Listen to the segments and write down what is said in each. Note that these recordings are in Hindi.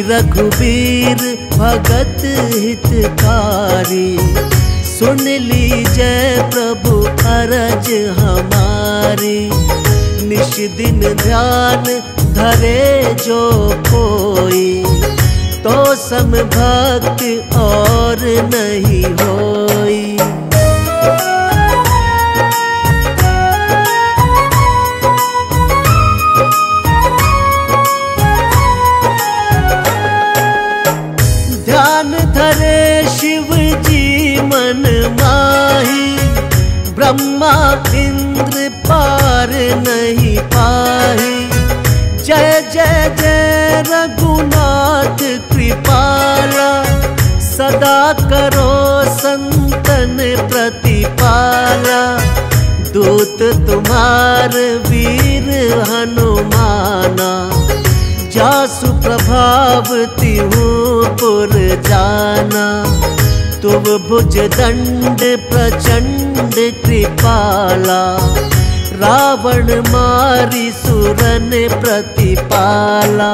रघुबीर भगत हितकारी, सुन लीजय प्रभु अरज हमारी। निश दिन ध्यान धरे जो कोई, तो सम भक्त और नहीं होई। ध्यान धरे शिव जी मन माही, ब्रह्मा इंद्र पार नहीं पाही। जय जय जय रघुनाथ कृपाला, सदा करो संतन प्रतिपाला। दूत तुम्हार वीर हनुमाना, जासु प्रभाव तिहु पुर जाना। तुम भुज दंड प्रचंड कृपाला, रावण मारी सुरन प्रतिपाला।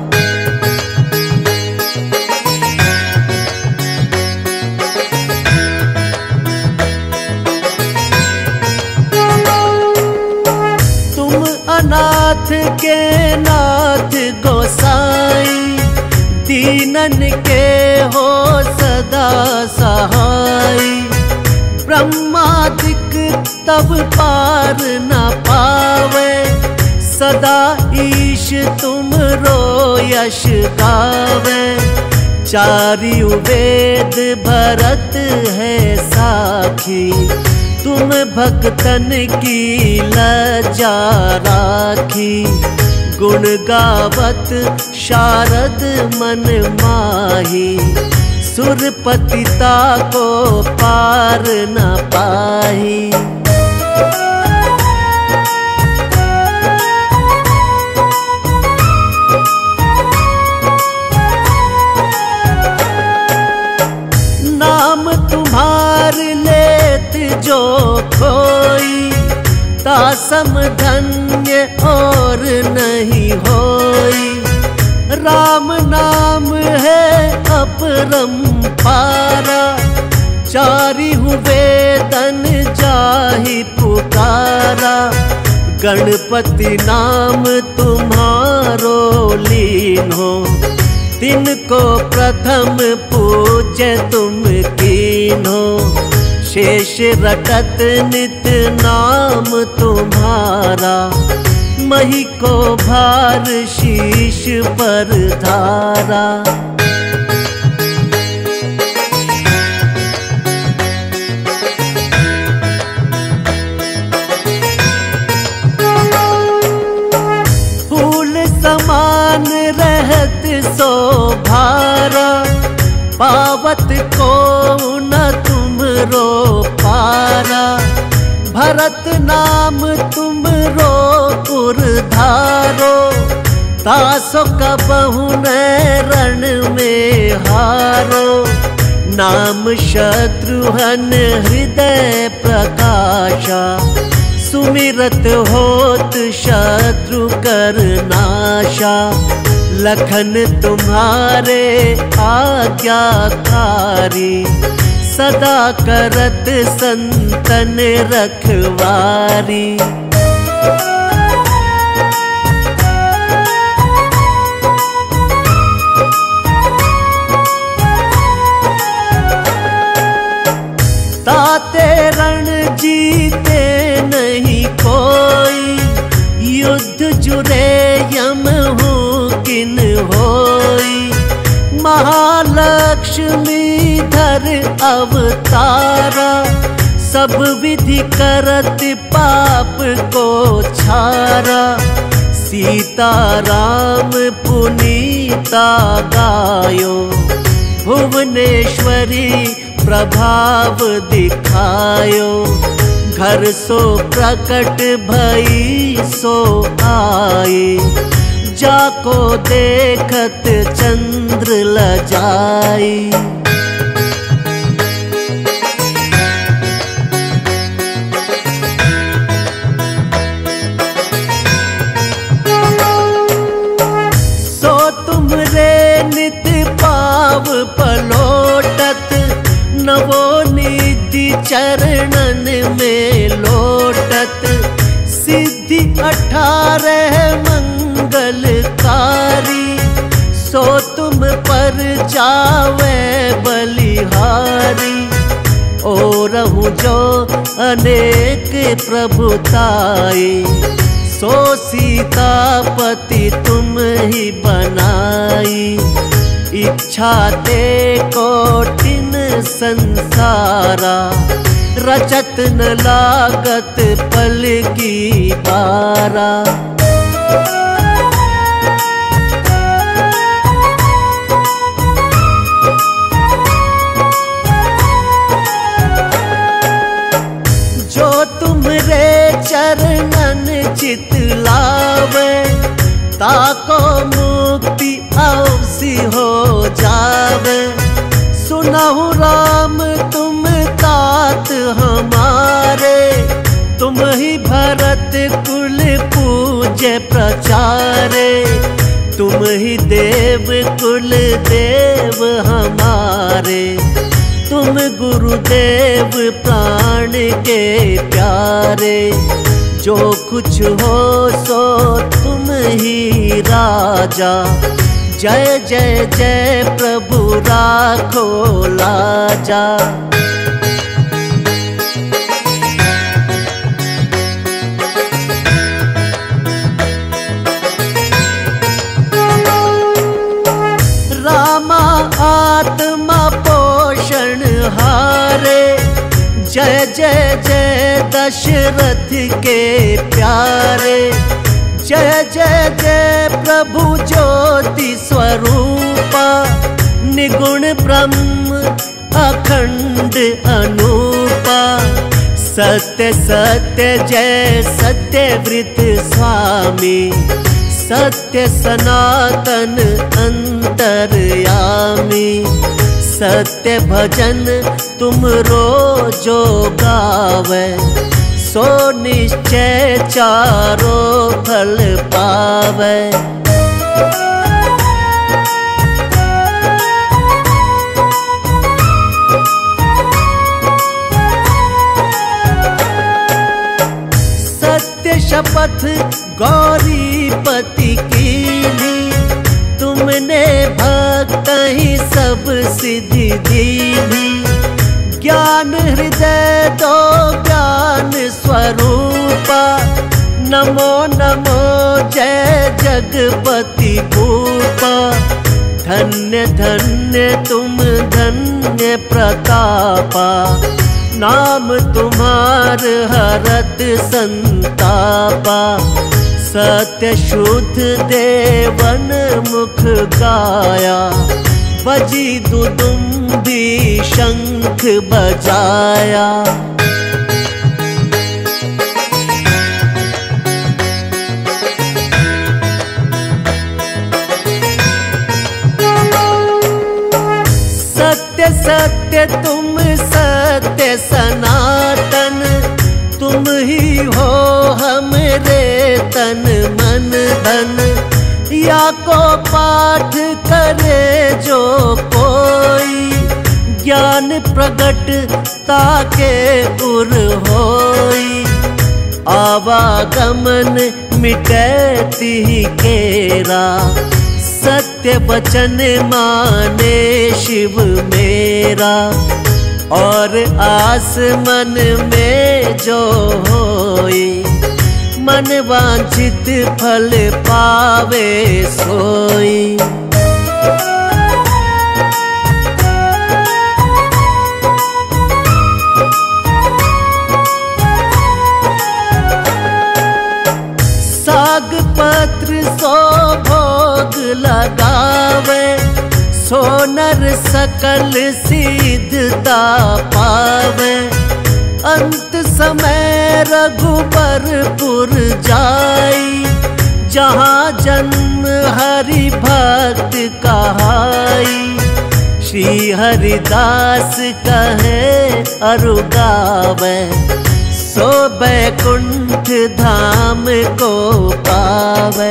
तुम अनाथ के नाथ गोसाई, दीनन के हो सदा सहाय। ब्रह्मादिक तब पार न पावे, सदा ईश तुम रो यश गावे। चारियु वेद भरत है साखी, तुम भक्तन की लज्जा राखी। गुण गावत शारद मन माही, सुरपतिता को पार न पाही। नाम तुम्हार लेत जो कोई, तासम धन्य और नहीं होई। राम नाम है अपरंपारा, चारिहु वेदन जाहि पुकारा। गणपति नाम तुम्हारो लीन्हो, तिनको प्रथम पूज्य तुम कीन्हो। शेष रटत नित नाम तुम्हारा, मही को भार शीश पर धारा। फूल समान रहत शोभारा, पावत को न तुम रो पारा। भरत नाम तुम रो पुरधारो, तासो कबहु न रण में हारो। नाम शत्रुघ्न हृदय प्रकाशा, सुमिरत होत शत्रु कर नाशा। लखन तुम्हारे आज्ञाकारी, सदा करत संतन रखवारी। ताते रण जीते नहीं कोई, युद्ध जुरे यम हूँ किन होई। महालक्ष्मी धर अवतारा, सब विधि करत पाप को छारा। सीता राम पुनीता गायो, भुवनेश्वरी प्रभाव दिखायो। घर सो प्रकट भई सो आए, जाको देखत चंद्र लजाई। सो तुमरे नित चरणन में लोटत, सिद्धि 18 मंगलकारी, सो तुम पर जावे बलिहारी। और रहूं जो अनेक प्रभुताई, सो सीतापति तुम ही बनाई। इच्छा ते कोटिन संसारा, रचत न लागत पल की बारा। जो तुमरे चरणन चित लावे, ताको मुक्ति अवसि हो जावे। सुनहु राम तुम तात हमारे, तुम ही भरत कुल पूज्य प्रचारे। तुम ही देव कुल देव हमारे, तुम गुरुदेव प्राण के प्यारे। जो कुछ हो सो तुम ही राजा, जय जय जय प्रभु राखो लाजा। रामा आत्मा पोषण हारे, जय जय जय दशरथ के प्यारे। जय जय जय प्रभु ज्योति स्वरूपा, निगुण ब्रह्म अखंड अनूपा। सत्य सत्य जय सत्यव्रत स्वामी, सत्य सनातन अंतर्यामी। सत्य भजन तुम रोजो गावे, सो निश्चय चारो फल पावे। सत्य शपथ गौरीपति कीनी, तुमने भक्त ही सब सिद्धि दीनी। ज्ञान हृदय दो ज्ञान स्वरूपा, नमो नमो जय जगपति भूपा। धन्य धन्य तुम धन्य प्रतापा, नाम तुम्हार हरत संतापा। सत्य शुद्ध देवन मुख गाया, बजी दुदुम्बी शंख बजाया। सत्य सत्य तुम सत्य सनातन, तुम ही हो हमरे तन मन धन। या को पाठ करे जो कोई, ज्ञान प्रगट ताके उर होई। आवागमन मिटैती केरा, सत्य वचन माने शिव मेरा। और आस मन में जो होई, मन वांछित फल पावे सोई। साग पत्र सो भोग लगावे, सो नर सकल सिद्धता पावे। अंत समय रघुबरपुर जाई, जहाँ जन्म हरि भक्त कहाई। श्री हरिदास कहे अरु गावे, सो बैकुंठ धाम को पावे।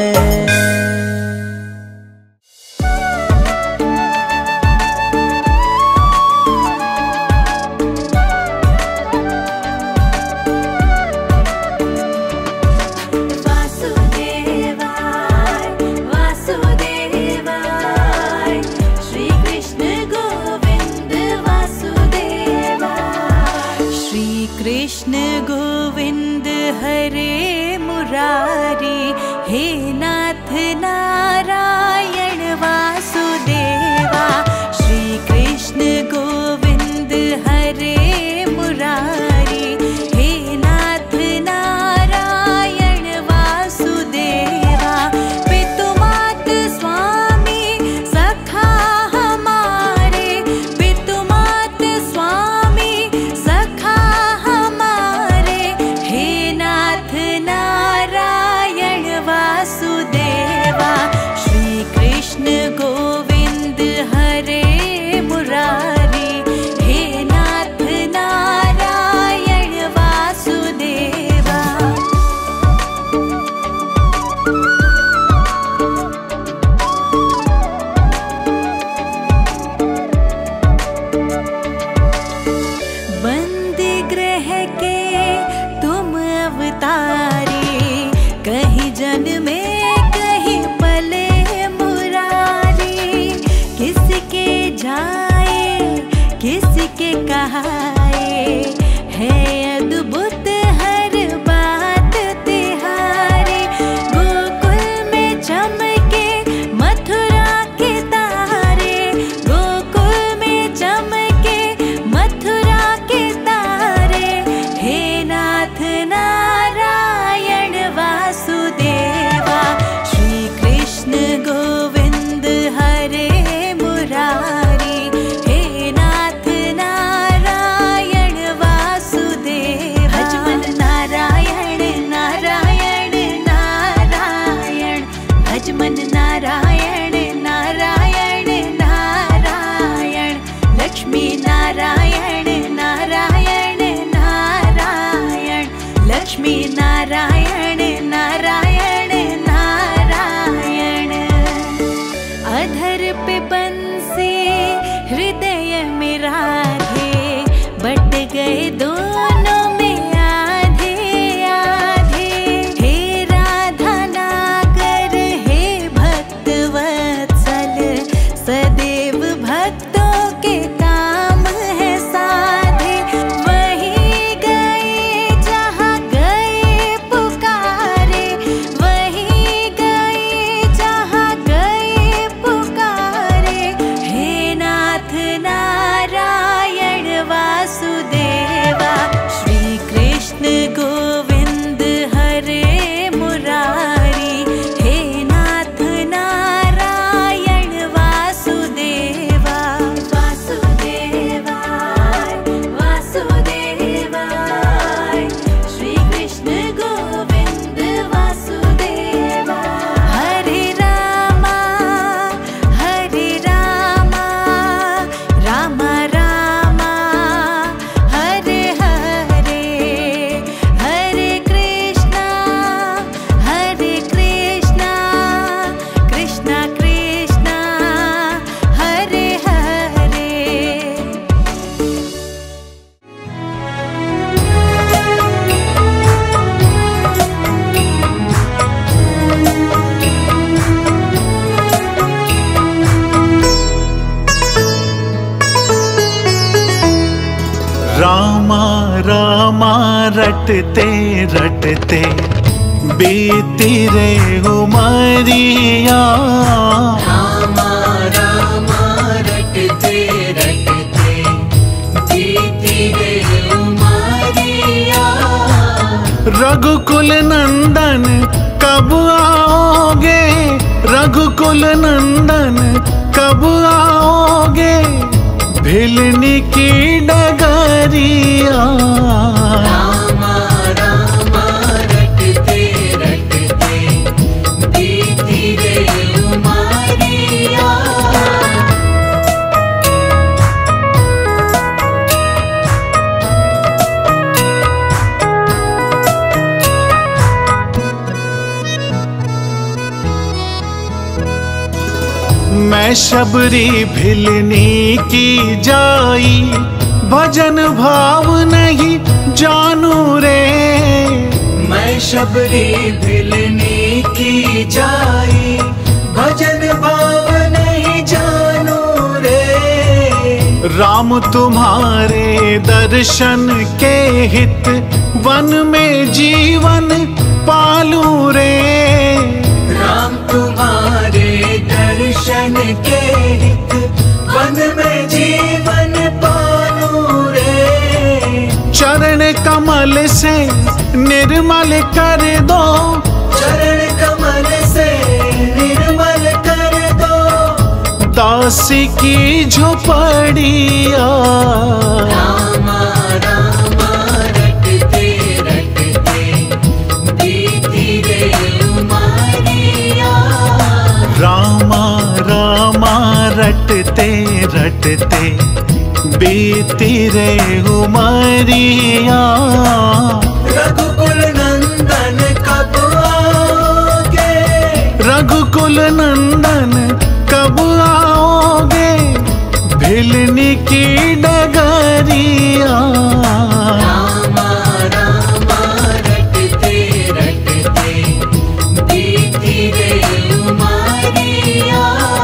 कृष्ण गोविंद हरे मुरारी, हे नाथ नारायण वासुदेवा। श्री कृष्ण गोविंद हरे मुरारी, हे नाथ नारायण वासुदेवा। पितु मात स्वामी सखा हमारे, पितु मात स्वामी सखा हमारे, हे नाथ नारायण वासुदेवा। श्री कृष्ण गोविंद हरे मुरारी, हे नाथ नारायण वासुदेवा। बंद ग्रह के तुम अवतारे, कहीं जन्मे कहीं पले मुरारी। किसके जाए किसके कहाए, है अद्भुत हर बात तिहारी। गोकुल में चमके मथुरा के तारे, गोकुल में चमके मथुरा के तारे, हे नाथ नारायण वासुदेवा। श्री कृष्ण गोविंद हरे मुरारी, हे नाथ नारायण वासुदेवा। भजमन नारायण नारायण नारायण, भजमन नारायण नारायण नारायण। लक्ष्मी नारायण नारायण नारायण, लक्ष्मी नारायण नारायण नारायण। अधर पे बंसी हृदय में राधे, बट गए दोनों में आधे आधे। हे राधा नागर हे भक्त वत्सल, सदैव भक्तों के काम है साधे। वहीं गए जहाँ गए पुकारे, वहीं गए जहाँ गए पुकारे, हे नाथ नारायण वासुदेवा। श्री कृष्ण गोविंद हरे मुरारी, हे नाथ नारायण वासुदेवा। वासुदेवा वासुदेवा, श्री कृष्ण गोविंद वासुदेवा। हरे रामा राम राम हरे हरे, हरे कृष्णा कृष्णा कृष्णा हरे हरे। रामा रामा रटते रटते बीती रे उमरिया। रामा रामा रटते रटते बीती रे उमरिया। रघुकुल नंदन कब आओगे, रघुकुल नंदन कब आओगे, भिलनी की डगरिया। रामा रामा रटते रटते बीती रे उमरिया। मैं शबरी भिलनी की जाई, भजन भाव नहीं जानू रे। मैं शबरी भिलनी की जाई, भजन भाव नहीं जानू रे। राम तुम्हारे दर्शन के हित वन में जीवन पालू रे। राम तुम्हारे दर्शन के हित वन में जीवन पालू रे। चरण कमल से निर्मल कर दो, चरण कमल से निर्मल कर दो, दासी की झोपड़िया। रामा रामा रटते रटते बीती रे उमरिया। रामा रामा रटते रटते बीती रे उमरिया। रघुकुल नंदन कब आओगे, रघुकुल नंदन कब आओगे, भिलनी की डगरिया। रामा रामा रटते रटते बीती रे उमरिया।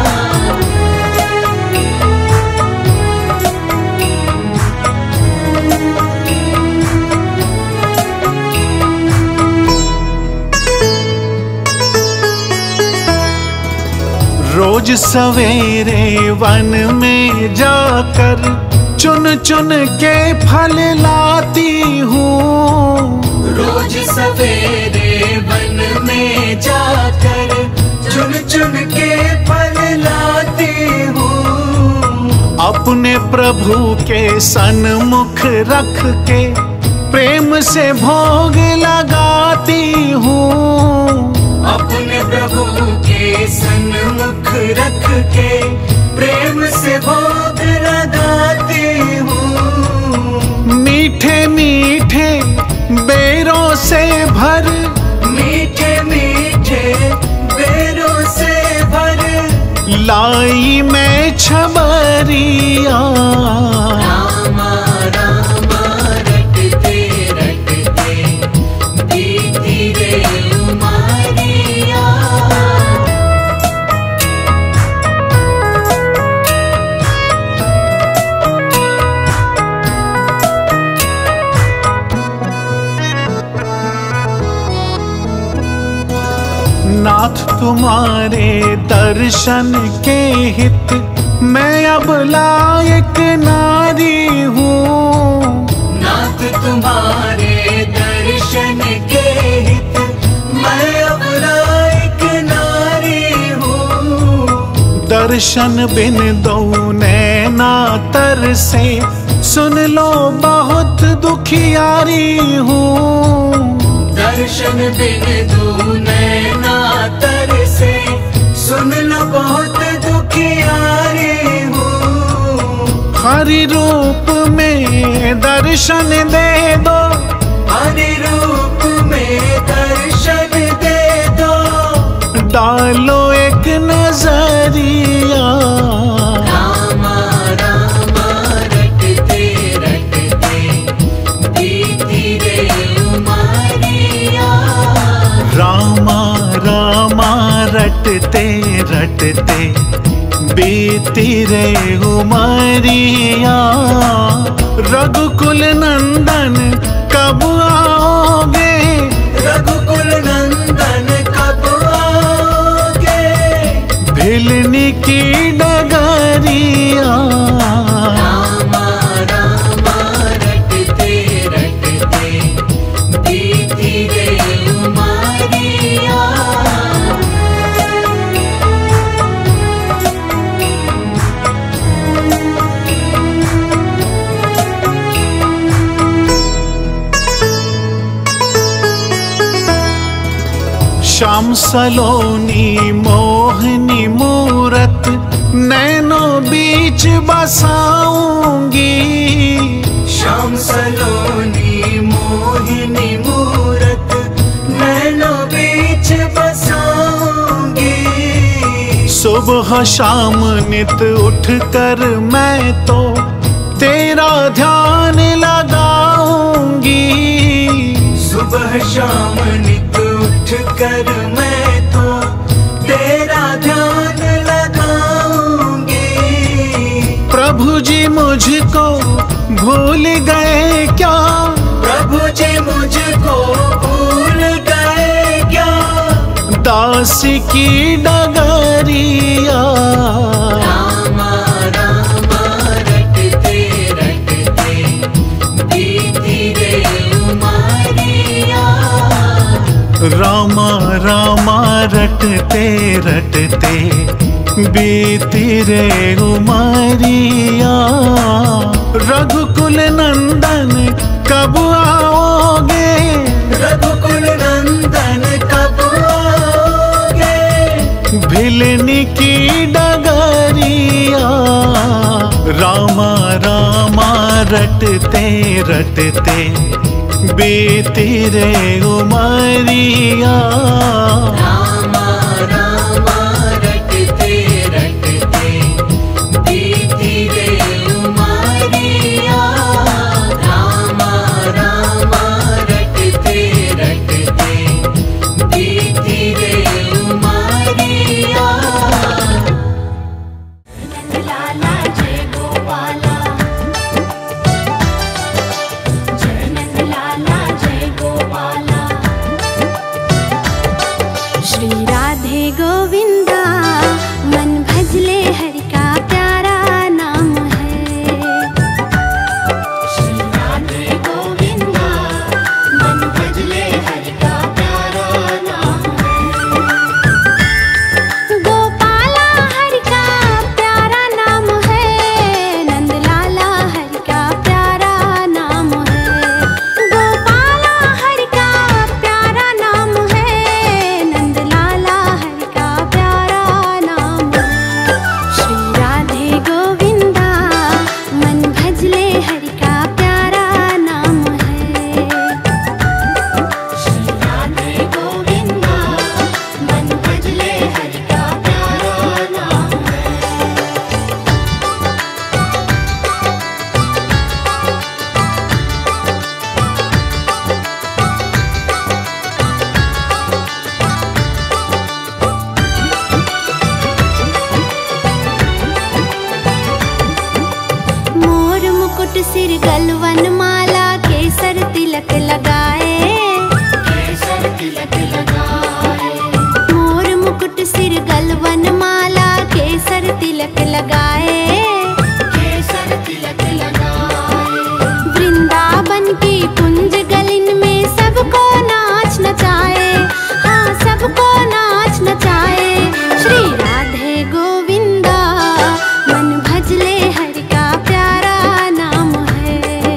रोज सवेरे वन में जाकर चुन चुन के फल लाती हूँ। रोज सवेरे वन में जाकर चुन चुन के फल लाती हूँ। अपने प्रभु के सन्मुख रख के प्रेम से भोग लगाती हूँ। अपने प्रभु के सन्मुख रख के प्रेम से भोग लगाती हूँ। मीठे मीठे बेरों से भर, मीठे मीठे बेरों से भर, लाई मैं छबरिया। रामा रामा रटते रटते बीती रे उमरिया। नाथ तुम्हारे दर्शन के हित मैं अब लायक नारी हूँ। नाथ तुम्हारे दर्शन के हित मैं अब लायक नारी हूँ। दर्शन बिन दो नैना तर से, सुन लो बहुत दुखियारी हूँ। दर्शन बिन दो नैना तर से, सुन लो बहुत दुखियारी हूँ। हरि रूप में दर्शन दे दो, हरि रूप में दर्शन दे दो, डालो एक नजरिया। रामा रामा रटते रटते बीती रे उमरिया। रामा रामा रटते रटते बीती रे उमरिया। रघुकुल नंदन कब आओगे, रघुकुल नंदन कब आओगे, भिलनी की डगरिया। रामा रामा रटते रटते बीती रे उमरिया। श्याम सलोनी मोहनी मूरत नैनों बीच बसाऊंगी। श्याम सलोनी मोहिनी मूरत नैनों बीच बसाऊंगी। सुबह शाम नित उठकर मैं तो तेरा ध्यान लगाऊंगी। सुबह शाम नित उठ कर मैं तो तेरा ध्यान लगाऊंगी। प्रभु जी जी मुझको भूल गए क्या? प्रभु जी मुझको भूल गए क्या? दास की डगरिया रामा रामा रटते रटते बीती रे उमरिया। रामा रामा रटते रटते बीती रे उमरिया। रघुकुल नंदन कब आओगे? रघुकुल नंदन कब आओगे? भिलनी की डगरिया रामा रामा रटते रटते बीती रे उमरिया। रामा रामा रटते रटते बीती रे उमरिया। रामा रामा रटते रटते बीती रे उमरिया। लाला जय गोपाला, जय नंद लाला जय गोपाला। श्री राधे गोविंदा मन भजले हरि का प्यारा नाम है। श्री राधे गोविंदा मन भजले हरि का प्यारा नाम है। गोपाला हरि का प्यारा नाम है, नंद लाला हरि का प्यारा नाम है। गोपाला हरि का प्यारा नाम है, नंद लाला हरि का प्यारा नाम है। श्री राधे गोविंदा मन भजले हरि का प्यारा नाम है। श्री राधे गोविंदा मन भजले हरि का प्यारा नाम मोर मुकुट सिर गलवन माला, केसर तिलक लगाए, केसर तिलक लगाए। मोर मुकुट सिर गलवन माला, केसर तिलक लगाए, केसर तिलक लगाए। वृंदावन की कुंज गलिन में सबको नाच नचाए, हाँ सबको नाच नचाए। श्री राधे गोविंदा मन भजले हरि का प्यारा नाम है।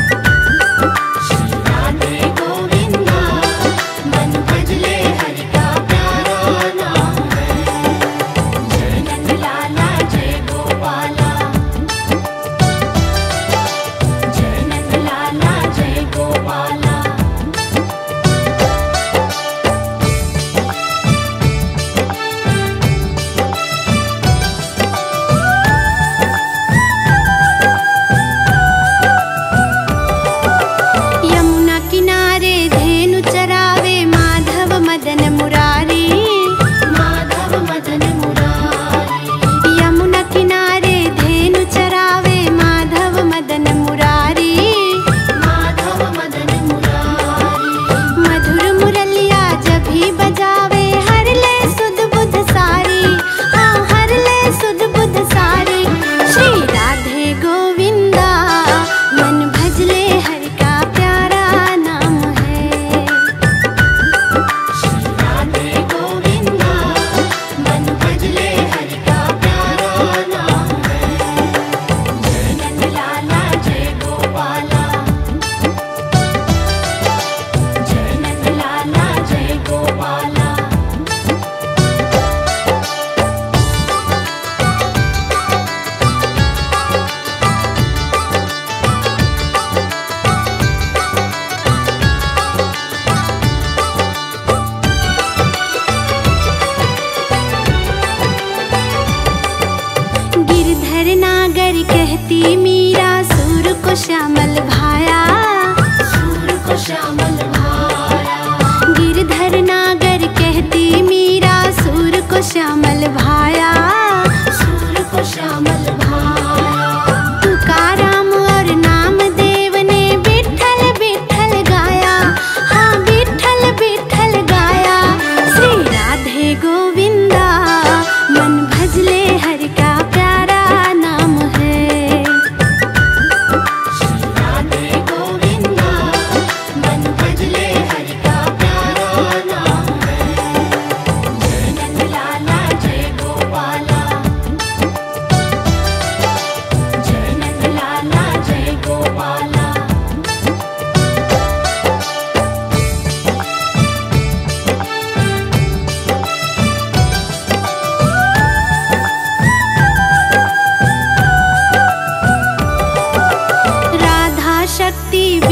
श्री राधे गोविंदा मन भजले हरि का प्यारा नाम है। जय नंद लाला जय गोपाला, जय नंद लाला जय गोपाला। यमुना किनारे धेनु चरावे, माधव मदन मुरारी, माधव मदन मुरारी। यमुना किनारे धेनु चरावे, माधव मदन मुरारी, माधव मदन मुरारी। मधुर मुरलिया जब भी बजावे, हर ले सुध बुध सारी, हाँ हर ले सुध बुध सारी। श्री राधे गोविंदा मन भजले हरि का प्यारा नाम है। श्री राधे गोविंदा मन भजले हरि का प्यारा नाम है। जय नंद लाला जय गोपाला, जय नंद लाला जय गोपाला। गिरधर नागर कहती मीरा, सूर को श्यामल भाया, सूर को श्यामल भाया। गिरधर नागर कहती मीरा, सूर को श्यामल भाया, सूर को श्यामल भाया। तू शक्ति